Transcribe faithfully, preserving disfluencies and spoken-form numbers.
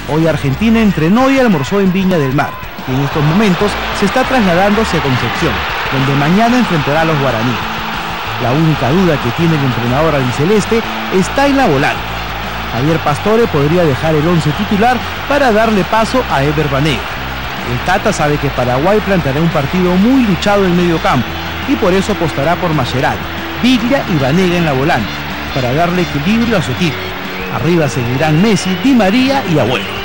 Hoy Argentina entrenó y almorzó en Viña del Mar, y en estos momentos se está trasladando hacia Concepción, donde mañana enfrentará a los guaraníes. La única duda que tiene el entrenador albiceleste está en la volante. Javier Pastore podría dejar el once titular para darle paso a Ever Banega. El Tata sabe que Paraguay planteará un partido muy luchado en medio campo y por eso apostará por Mascherano, Biglia y Banega en la volante, para darle equilibrio a su equipo. Arriba seguirán Messi, Di María y Agüero.